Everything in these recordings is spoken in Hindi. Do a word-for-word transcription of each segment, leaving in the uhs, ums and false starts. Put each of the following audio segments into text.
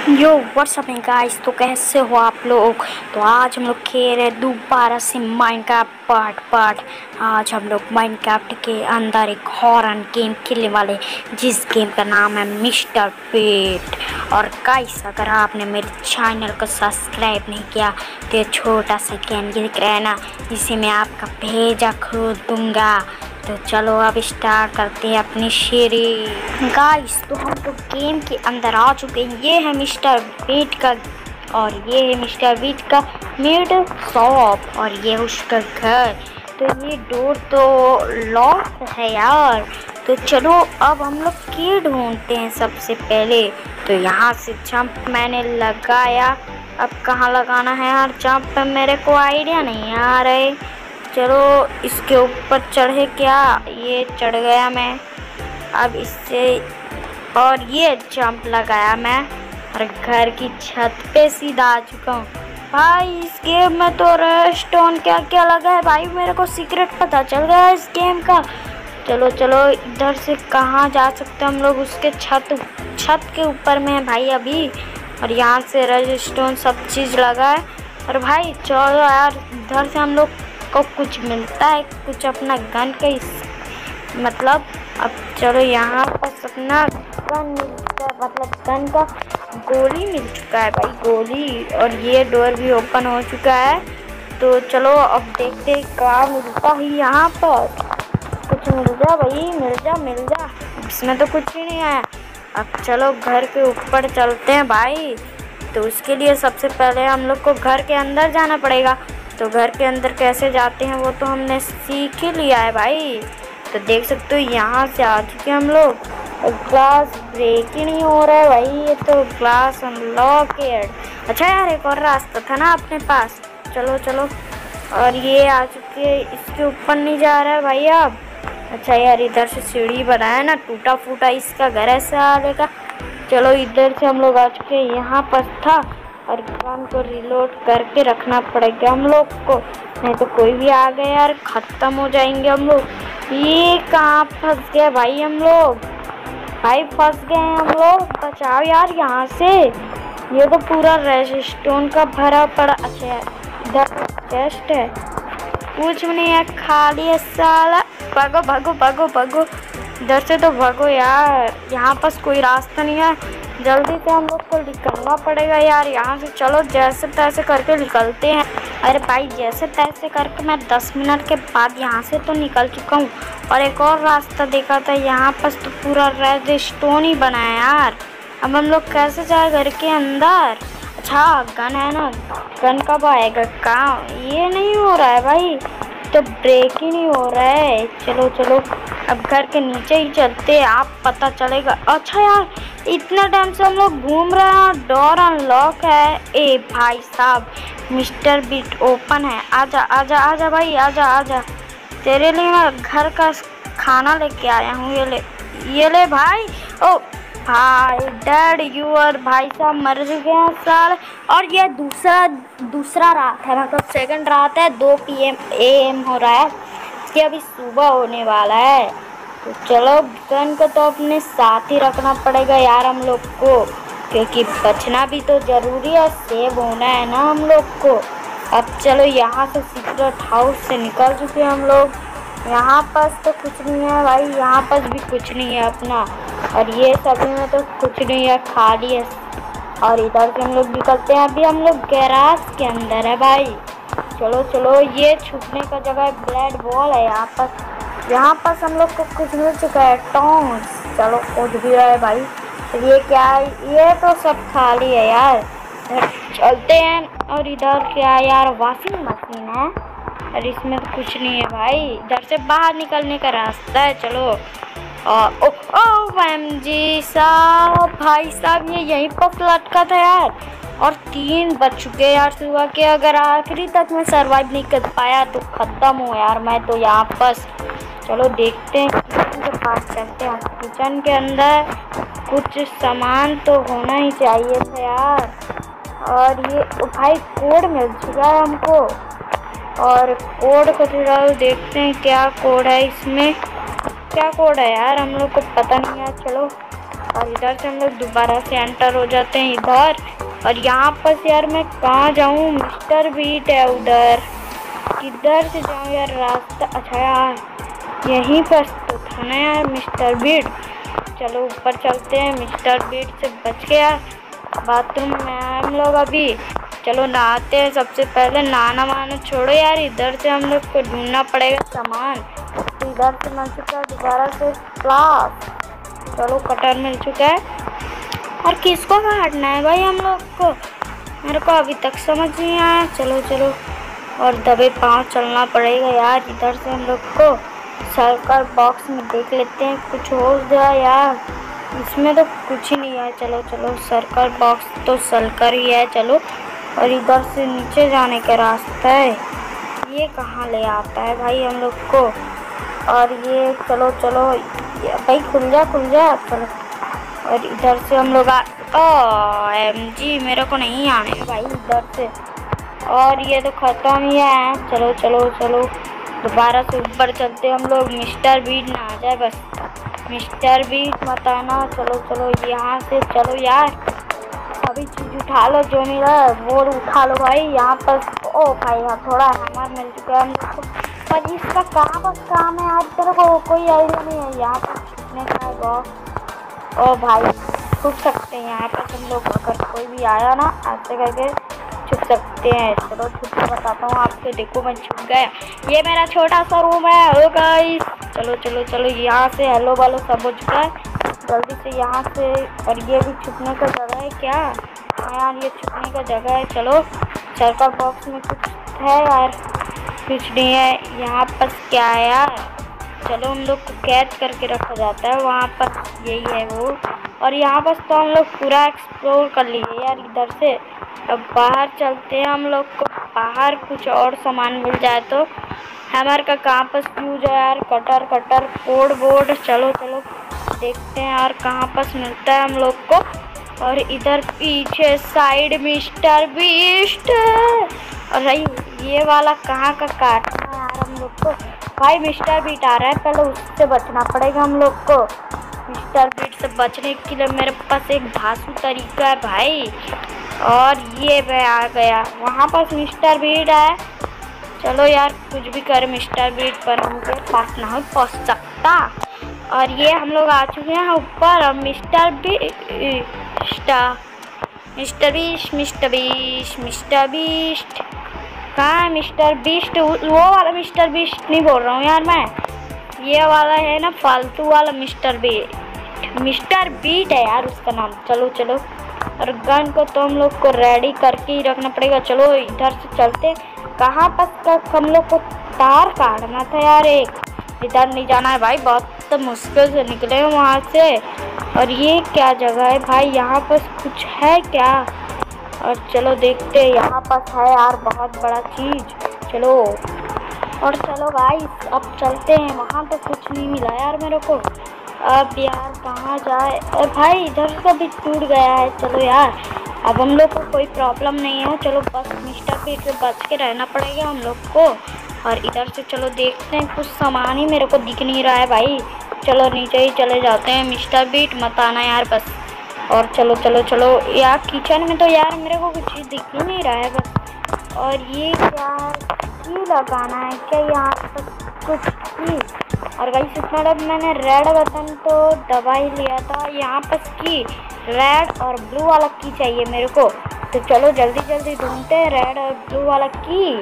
यो व्हाट्सअप है गाइस। तो कैसे हो आप लोग। तो आज हम लोग खेल रहे दोबारा से माइनक्राफ्ट पार्ट पार्ट आज हम लोग माइनक्राफ्ट के अंदर एक हॉरर गेम खेलने वाले, जिस गेम का नाम है मिस्टर बीट। और गाइस, अगर आपने मेरे चैनल को सब्सक्राइब नहीं किया तो ये छोटा सा गेम दिख रहा है ना, इसे मैं आपका भेजा खोल दूंगा। तो चलो अब स्टार्ट करते हैं अपनी सीरीज। गाइस, तो हम तो गेम के अंदर आ चुके हैं। ये है मिस्टर बीट का और ये है मिस्टर बीट का मिड शॉप और ये उसका घर। तो ये डोर तो लॉक है यार। तो चलो अब हम लोग की ढूंढते हैं सबसे पहले। तो यहाँ से जंप मैंने लगाया, अब कहाँ लगाना है यार जंप, मेरे को आइडिया नहीं आ रहे। चलो इसके ऊपर चढ़े क्या, ये चढ़ गया मैं। अब इससे और ये जंप लगाया मैं और घर की छत पे सीधा आ चुका हूँ। भाई इस गेम में तो रेस्टोन क्या क्या लगा है भाई, मेरे को सीक्रेट पता चल गया है इस गेम का। चलो चलो इधर से कहाँ जा सकते हैं हम लोग, उसके छत छत के ऊपर में है भाई अभी। और यहाँ से रेस्टोन सब चीज़ लगा है। और भाई चलो यार इधर से हम लोग को कुछ मिलता है, कुछ अपना गन का इस मतलब। अब चलो यहाँ पर अपना गन मिलता है, मतलब गन का गोली मिल चुका है भाई, गोली। और ये डोर भी ओपन हो चुका है। तो चलो अब देखते हैं क्या मिलता है यहाँ पर। कुछ मिल जा भाई, मिल जा मिल जा। इसमें तो कुछ ही नहीं आया। अब चलो घर के ऊपर चलते हैं भाई। तो उसके लिए सबसे पहले हम लोग को घर के अंदर जाना पड़ेगा। तो घर के अंदर कैसे जाते हैं वो तो हमने सीख ही लिया है भाई। तो देख सकते हो यहाँ से आ चुके हम लोग। ग्लास ब्रेक ही नहीं हो रहा है भाई, ये तो ग्लास अनलॉकेड। अच्छा यार एक और रास्ता था ना अपने पास। चलो चलो और ये आ चुके, इसके ऊपर नहीं जा रहा है भाई अब। अच्छा यार इधर से सीढ़ी बनाया ना, टूटा फूटा इसका घर ऐसे आएगा। चलो इधर से हम लोग आ चुके, यहाँ पर था और गन को रिलोड करके रखना पड़ेगा हम लोग को, नहीं तो कोई भी आ गया यार खत्म हो जाएंगे हम लोग। ये कहाँ फंस गए भाई हम लोग, भाई फंस गए हैं हम लोग, बचाओ यार यहाँ से। ये तो पूरा रेस्टोन का भरा पड़ा। अच्छा इधर चेस्ट है, कुछ नहीं है, खाली है साला। भागो भागो भागो भागो, इधर से तो भागो यार, यहाँ पास कोई रास्ता नहीं है। जल्दी से हम लोग को निकलना पड़ेगा यार यहाँ से। चलो जैसे तैसे करके निकलते हैं। अरे भाई जैसे तैसे करके मैं दस मिनट के बाद यहाँ से तो निकल चुका हूँ। और एक और रास्ता देखा था यहाँ पर, तो पूरा रेड स्टोन ही बना है यार। अब हम लोग कैसे जाए घर के अंदर। अच्छा गन है ना, गन कब आएगा काम, ये नहीं हो रहा है भाई, तो ब्रेक ही नहीं हो रहा है। चलो चलो अब घर के नीचे ही चलते हैं, आप पता चलेगा। अच्छा यार इतना टाइम से हम लोग घूम रहे हैं, डोर अनलॉक है। ए भाई साहब मिस्टर बीट ओपन है, आजा आजा आजा भाई, आजा आजा। तेरे लिए मैं घर का खाना लेके आया हूँ, ये ले ये ले भाई। ओ भाई डैड यू और भाई साहब मर चुके हैं साल। और ये दूसरा दूसरा रात है, मतलब सेकंड रात है, दो पी एम ए एम हो रहा है, कि अभी सुबह होने वाला है। तो चलो गन को तो अपने साथ ही रखना पड़ेगा यार हम लोग को, क्योंकि बचना भी तो ज़रूरी है, सेव होना है ना हम लोग को। अब चलो यहाँ से सीक्रेट हाउस से निकल चुके हम लोग। यहाँ पास तो कुछ नहीं है भाई, यहाँ पास भी कुछ नहीं है अपना, और ये सभी में तो कुछ नहीं है, खाली है। और इधर से हम लोग निकलते हैं, अभी हम लोग गैराज के अंदर है भाई। चलो चलो ये छुपने का जगह है, ब्लैड बॉल है यहाँ पर, यहाँ पर हम लोग को कुछ मिल चुका है, टॉन्स। चलो उठ भी रहा है भाई। तो ये क्या है, ये तो सब खाली है यार। चलते हैं। और इधर क्या है यार, वॉशिंग मशीन है, और इसमें तो कुछ नहीं है भाई। इधर से बाहर निकलने का रास्ता है। चलो और ओ ओ एम जी साहब, भाई साहब ये यहीं पर लटका था यार। और तीन बज चुके यार सुबह के, अगर आखिरी तक मैं सरवाइव नहीं कर पाया तो ख़त्म हो यार मैं तो यहाँ पर। चलो देखते हैं किचन के पास चलते हैं। किचन के अंदर कुछ सामान तो होना ही चाहिए था यार। और ये भाई कोड मिल चुका है हमको, और कोड को थोड़ा देखते हैं क्या कोड है इसमें, क्या कोड है यार हम लोग को पता नहीं है। चलो और इधर से हम लोग दोबारा से एंटर हो जाते हैं इधर। और यहाँ पर यार मैं कहाँ जाऊँ, मिस्टर बीट है उधर, किधर से जाऊँ यार रास्ता। अच्छा यार यहीं पर तो था ना यार मिस्टर बीट। चलो ऊपर चलते हैं, मिस्टर बीट से बच गया। बाथरूम में आए हम लोग अभी, चलो नहाते हैं। सबसे पहले नहाना वहाना छोड़ो यार, इधर से हम लोग को ढूंढना पड़ेगा सामान। तो इधर से मिल चुका है दोबारा से प्लास, चलो कटर मिल चुका है। और किसको काटना है भाई हम लोग को, मेरे को अभी तक समझ नहीं आया। चलो चलो और दबे पाँव चलना पड़ेगा यार। इधर से हम लोग को सर्कल बॉक्स में देख लेते हैं कुछ हो जाए यार, इसमें तो कुछ ही नहीं है। चलो चलो सर्कल बॉक्स तो सर्कल ही है। चलो और इधर से नीचे जाने का रास्ता है, ये कहाँ ले आता है भाई हम लोग को। और ये चलो चलो भाई खुल जा खुल जा चलो। और इधर से हम लोग आ ओ एम जी मेरे को नहीं आने भाई इधर से। और ये तो ख़त्म ही है। चलो चलो चलो दोबारा से ऊपर चलते हम लोग, मिस्टर बीट ना आ जाए बस, मिस्टर बीट मत आना। चलो चलो यहाँ से चलो यार, सभी चीज़ उठा लो जो मिला है वो उठा लो भाई। यहाँ पर ओ भाई यहाँ थोड़ा हमारा मिल चुका है हम लोग को, पर इसका कहाँ बस काम है आज तेरे को कोई आइडिया नहीं है। यहाँ पर छुपने का है बॉस, ओ भाई छुप सकते हैं यहाँ पर हम लोग, अगर कोई भी आया ना ऐसे करके छुप सकते हैं। चलो छुप के बताता हूँ आपको, देखो मैं छुप गया, ये मेरा छोटा सा रूम है। ओ गाइस चलो चलो चलो यहाँ से हेलो वालो सब हो चुका है, जल्दी से यहाँ से। और ये भी छुपने का जगह है क्या यार, ये छुपने का जगह है। चलो सर्कल बॉक्स में कुछ है यार, कुछ नहीं है यहाँ पर, क्या है यार। चलो हम लोग को कैद करके रखा जाता है वहाँ पर, यही है वो। और यहाँ पर तो हम लोग पूरा एक्सप्लोर कर लिए यार इधर से। अब बाहर चलते हैं हम लोग को, बाहर कुछ और सामान मिल जाए तो। हैमर का कहाँ पर यूज है यार, कटर कटर कोड बोर्ड, चलो चलो देखते हैं यार कहाँ पर मिलता है हम लोग को। और इधर पीछे साइड मिस्टर बीस्ट, और भाई ये वाला कहाँ का काटना है यार हम लोग को। भाई मिस्टर बीट आ रहा है, पहले उससे बचना पड़ेगा हम लोग को। मिस्टर बीट से बचने के लिए मेरे पास एक धांसू तरीका है भाई। और ये मैं आ गया, वहाँ पर मिस्टर बीट है। चलो यार कुछ भी कर मिस्टर बीट पर मुझे पास ना हो पहुँच सकता। और ये हम लोग आ चुके हैं ऊपर, और mister Beast mister Beast mister Beast mister Beast कहाँ है मिस्टर बीस्ट, वो वाला मिस्टर बीस्ट नहीं बोल रहा हूँ यार मैं, ये वाला है ना फालतू वाला मिस्टर बीट, मिस्टर बीट है यार उसका नाम। चलो चलो और गन को तो हम लोग को रेडी करके ही रखना पड़ेगा। चलो इधर से चलते, कहाँ पर हम लोग को तार काटना था यार एक, इधर नहीं जाना है भाई, बहुत तो मुश्किल से निकले हैं वहाँ से। और ये क्या जगह है भाई, यहाँ पर कुछ है क्या। और चलो देखते हैं, यहाँ पर है यार बहुत बड़ा चीज़। चलो और चलो भाई अब चलते हैं, वहाँ तो कुछ नहीं मिला यार मेरे को। अब यार कहाँ जाए, अरे भाई इधर से भी टूट गया है। चलो यार अब हम लोग को कोई प्रॉब्लम नहीं है, चलो बस मिस्टर बीट से बच के रहना पड़ेगा हम लोग को। और इधर से चलो देखते हैं, कुछ सामान ही मेरे को दिख नहीं रहा है भाई। चलो नीचे ही चले जाते हैं, मिस्टर बीट मत आना यार बस। और चलो चलो चलो यार किचन में तो यार मेरे को कुछ चीज़ दिख ही नहीं रहा है बस। और ये क्या की लगाना है क्या यहाँ पर कुछ की। और भाई इतना जब मैंने रेड बटन तो दबा ही लिया था, यहाँ पर की रेड और ब्लू वाला की चाहिए मेरे को। तो चलो जल्दी जल्दी ढूंढते हैं रेड और ब्लू वाला की।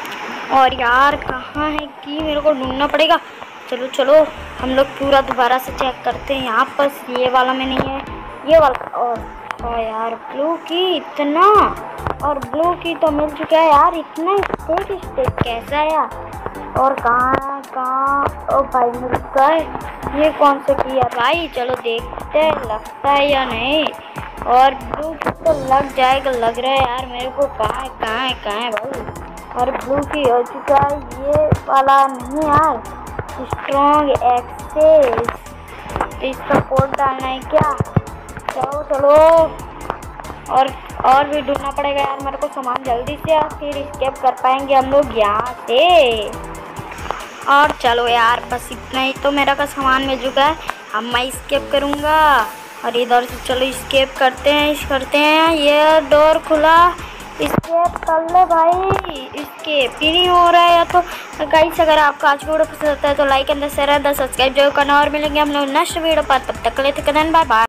और यार कहाँ है की, मेरे को ढूंढना पड़ेगा। चलो चलो हम लोग पूरा दोबारा से चेक करते हैं, यहाँ पर ये वाला में नहीं है, ये वाला। और, और यार ब्लू की इतना, और ब्लू की तो मिल चुका है यार, इतना स्टेक स्टेक कैसा है यार। और कहाँ कहाँ ओ भाई मिल गए, ये कौन सा की है भाई। चलो देखते हैं लगता है या नहीं। और ब्लू की तो लग जाएगा लग रहा है यार मेरे को, कहाँ है कहाँ है कहाँ है भाई। और ब्लू की हो चुका है, ये वाला नहीं यार, स्ट्रॉन्ग एक्सेस, तो इसका कोड डालना है क्या। चलो चलो और और भी ढूंढना पड़ेगा यार मेरे को सामान जल्दी से, फिर स्केप कर पाएंगे हम लोग यहाँ से। और चलो यार बस इतना ही तो मेरा का सामान मिल चुका है, अब मैं स्केप करूँगा। और इधर से चलो स्केप करते हैं, इस करते हैं। ये डोर खुला, स्केप कर ले भाई, स्केप ही नहीं हो रहा है। तो गाइस अगर आपको आज वीडियो पसंद आता है तो like and share and subscribe जरूर करना, और मिलेंगे हम लोग नेक्स्ट वीडियो पर। तब तक के लिए बाय बाय।